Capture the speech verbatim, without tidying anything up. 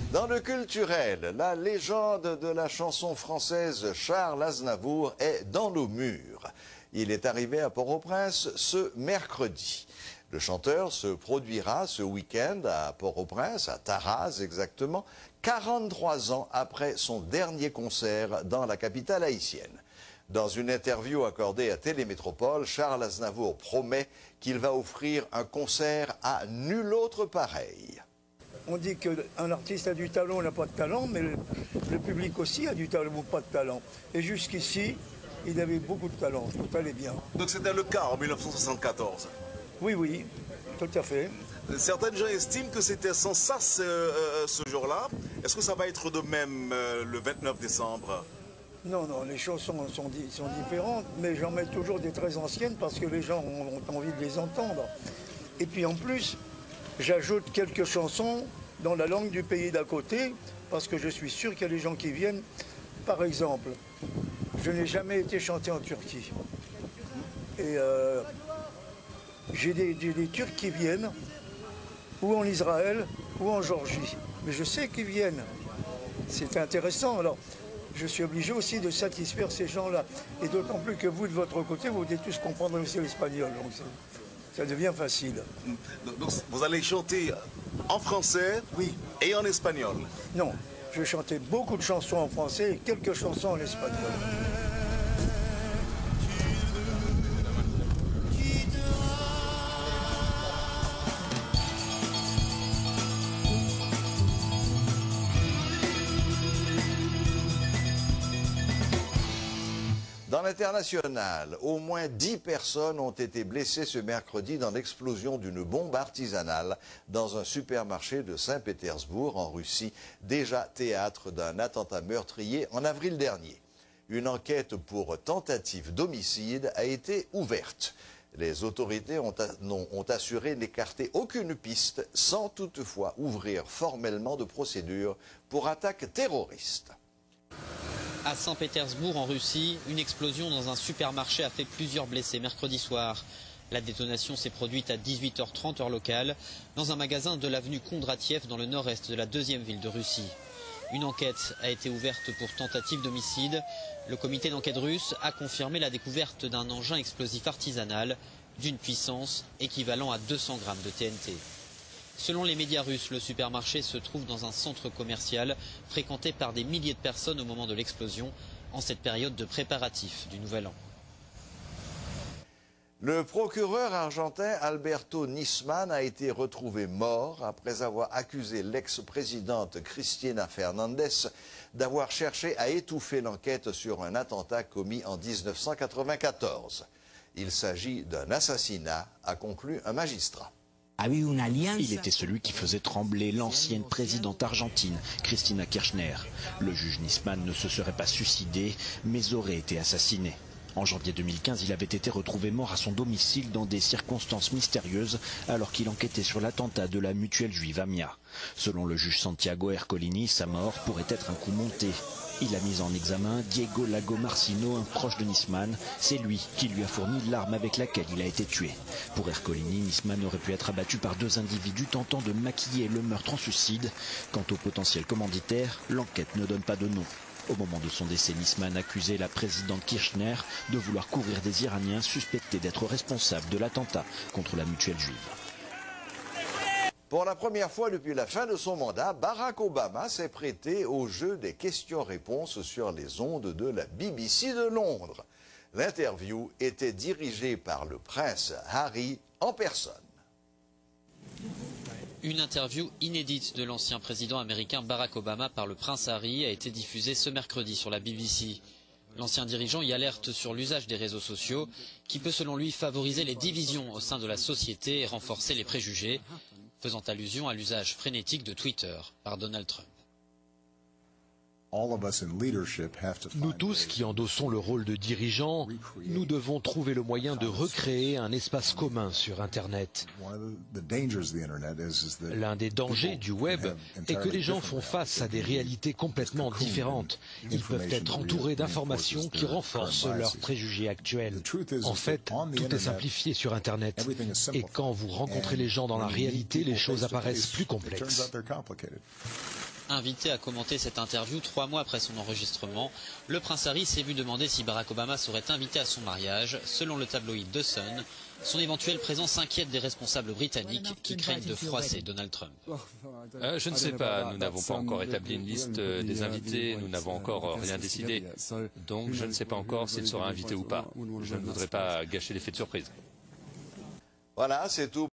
Dans le culturel, la légende de la chanson française Charles Aznavour est dans nos murs. Il est arrivé à Port-au-Prince ce mercredi. Le chanteur se produira ce week-end à Port-au-Prince, à Taraz exactement, quarante-trois ans après son dernier concert dans la capitale haïtienne. Dans une interview accordée à Télémétropole, Charles Aznavour promet qu'il va offrir un concert à nul autre pareil. On dit qu'un artiste a du talent, n'a pas de talent, mais le, le public aussi a du talent ou pas de talent. Et jusqu'ici, il avait beaucoup de talent, tout allait bien. Donc c'était le cas en mille neuf cent soixante-quatorze? Oui, oui, tout à fait. Certaines gens estiment que c'était sans sas euh, ce jour-là. Est-ce que ça va être de même euh, le vingt-neuf décembre? Non, non, les choses sont, sont, sont différentes, mais j'en mets toujours des très anciennes parce que les gens ont, ont envie de les entendre. Et puis en plus, j'ajoute quelques chansons dans la langue du pays d'à côté, parce que je suis sûr qu'il y a des gens qui viennent. Par exemple, je n'ai jamais été chanté en Turquie. Et euh, j'ai des, des, des Turcs qui viennent, ou en Israël, ou en Géorgie. Mais je sais qu'ils viennent. C'est intéressant. Alors, je suis obligé aussi de satisfaire ces gens-là. Et d'autant plus que vous, de votre côté, vous devez tous comprendre aussi l'espagnol. Donc ça devient facile. Donc vous allez chanter en français, oui, et en espagnol? Non, je chantais beaucoup de chansons en français et quelques chansons en espagnol. Dans l'international, au moins dix personnes ont été blessées ce mercredi dans l'explosion d'une bombe artisanale dans un supermarché de Saint-Pétersbourg en Russie, déjà théâtre d'un attentat meurtrier en avril dernier. Une enquête pour tentative d'homicide a été ouverte. Les autorités ont, ont assuré n'écarter aucune piste sans toutefois ouvrir formellement de procédure pour attaque terroriste. À Saint-Pétersbourg, en Russie, une explosion dans un supermarché a fait plusieurs blessés mercredi soir. La détonation s'est produite à dix-huit heures trente heure locale, dans un magasin de l'avenue Kondratiev dans le nord-est de la deuxième ville de Russie. Une enquête a été ouverte pour tentative d'homicide. Le comité d'enquête russe a confirmé la découverte d'un engin explosif artisanal d'une puissance équivalent à deux cents grammes de T N T. Selon les médias russes, le supermarché se trouve dans un centre commercial fréquenté par des milliers de personnes au moment de l'explosion, en cette période de préparatifs du Nouvel An. Le procureur argentin Alberto Nisman a été retrouvé mort après avoir accusé l'ex-présidente Cristina Fernandez d'avoir cherché à étouffer l'enquête sur un attentat commis en mille neuf cent quatre-vingt-quatorze. Il s'agit d'un assassinat, a conclu un magistrat. Il était celui qui faisait trembler l'ancienne présidente argentine, Cristina Kirchner. Le juge Nisman ne se serait pas suicidé, mais aurait été assassiné. En janvier deux mille quinze, il avait été retrouvé mort à son domicile dans des circonstances mystérieuses alors qu'il enquêtait sur l'attentat de la mutuelle juive Amia. Selon le juge Santiago Ercolini, sa mort pourrait être un coup monté. Il a mis en examen Diego Lago Marcino, un proche de Nisman. C'est lui qui lui a fourni l'arme avec laquelle il a été tué. Pour Ercolini, Nisman aurait pu être abattu par deux individus tentant de maquiller le meurtre en suicide. Quant au potentiel commanditaire, l'enquête ne donne pas de nom. Au moment de son décès, Nisman accusait la présidente Kirchner de vouloir couvrir des Iraniens suspectés d'être responsables de l'attentat contre la mutuelle juive. Pour la première fois depuis la fin de son mandat, Barack Obama s'est prêté au jeu des questions-réponses sur les ondes de la B B C de Londres. L'interview était dirigée par le prince Harry en personne. Une interview inédite de l'ancien président américain Barack Obama par le prince Harry a été diffusée ce mercredi sur la B B C. L'ancien dirigeant y alerte sur l'usage des réseaux sociaux qui peut selon lui favoriser les divisions au sein de la société et renforcer les préjugés, faisant allusion à l'usage frénétique de Twitter par Donald Trump. Nous tous qui endossons le rôle de dirigeants, nous devons trouver le moyen de recréer un espace commun sur Internet. L'un des dangers du web est que les gens font face à des réalités complètement différentes. Ils peuvent être entourés d'informations qui renforcent leurs préjugés actuels. En fait, tout est simplifié sur Internet. Et quand vous rencontrez les gens dans la réalité, les choses apparaissent plus complexes. Invité à commenter cette interview trois mois après son enregistrement, le prince Harry s'est vu demander si Barack Obama serait invité à son mariage. Selon le tabloïd The Sun, son éventuelle présence inquiète des responsables britanniques qui craignent de froisser Donald Trump. Euh, je ne sais pas, nous n'avons pas encore établi une liste des invités, nous n'avons encore rien décidé. Donc je ne sais pas encore s'il sera invité ou pas. Je ne voudrais pas gâcher l'effet de surprise. Voilà, c'est tout.